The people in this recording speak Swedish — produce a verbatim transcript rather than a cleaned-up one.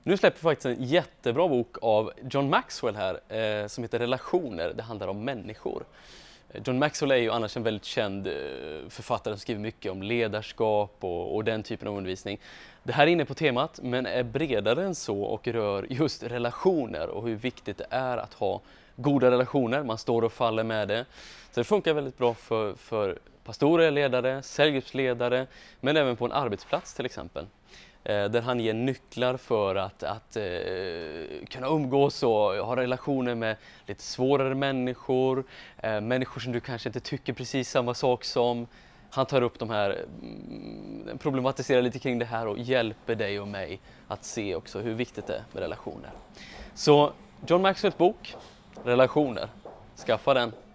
Nu släpper vi faktiskt en jättebra bok av John Maxwell här eh, som heter Relationer. Det handlar om människor. John Maxwell är ju annars en väldigt känd eh, författare som skriver mycket om ledarskap och, och den typen av undervisning. Det här är inne på temat men är bredare än så och rör just relationer och hur viktigt det är att ha goda relationer. Man står och faller med det. Så det funkar väldigt bra för, för pastorer, ledare, cellgruppsledare men även på en arbetsplats till exempel. Där han ger nycklar för att, att eh, kunna umgås och ha relationer med lite svårare människor, eh, människor som du kanske inte tycker precis samma sak som. Han tar upp de här, mm, problematiserar lite kring det här och hjälper dig och mig att se också hur viktigt det är med relationer. Så John Maxwells bok, Relationer, skaffa den!